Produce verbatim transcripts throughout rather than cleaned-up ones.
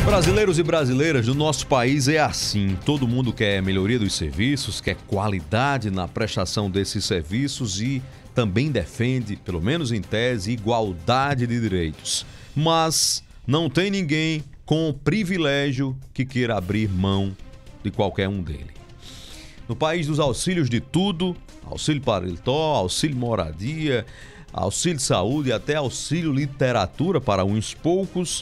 Brasileiros e brasileiras do nosso país é assim. Todo mundo quer melhoria dos serviços, quer qualidade na prestação desses serviços e também defende, pelo menos em tese, igualdade de direitos. Mas não tem ninguém com privilégio que queira abrir mão de qualquer um deles. No país dos auxílios de tudo, auxílio paletó, auxílio moradia, auxílio saúde e até auxílio literatura para uns poucos,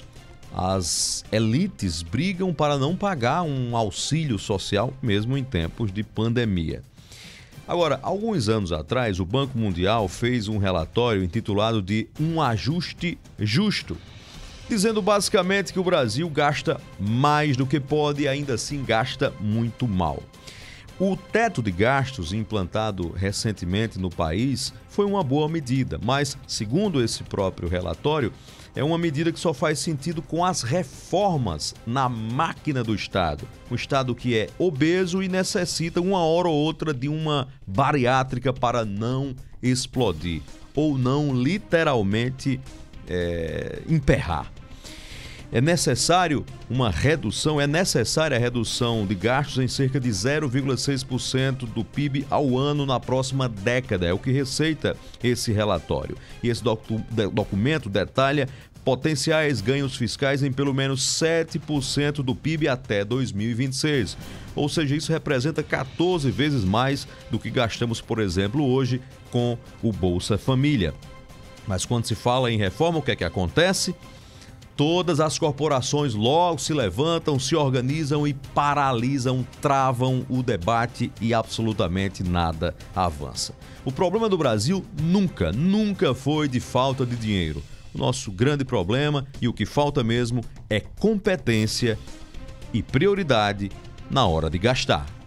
as elites brigam para não pagar um auxílio social, mesmo em tempos de pandemia. Agora, alguns anos atrás, o Banco Mundial fez um relatório intitulado de Um Ajuste Justo, dizendo basicamente que o Brasil gasta mais do que pode e ainda assim gasta muito mal. O teto de gastos implantado recentemente no país foi uma boa medida, mas, segundo esse próprio relatório, é uma medida que só faz sentido com as reformas na máquina do Estado. Um Estado que é obeso e necessita uma hora ou outra de uma bariátrica para não explodir ou não literalmente é, emperrar. É necessário uma redução, é necessária a redução de gastos em cerca de zero vírgula seis por cento do P I B ao ano na próxima década, é o que receita esse relatório. E esse docu- documento detalha potenciais ganhos fiscais em pelo menos sete por cento do P I B até dois mil e vinte e seis. Ou seja, isso representa quatorze vezes mais do que gastamos, por exemplo, hoje com o Bolsa Família. Mas quando se fala em reforma, o que é que acontece? Todas as corporações logo se levantam, se organizam e paralisam, travam o debate e absolutamente nada avança. O problema do Brasil nunca, nunca foi de falta de dinheiro. O nosso grande problema e o que falta mesmo é competência e prioridade na hora de gastar.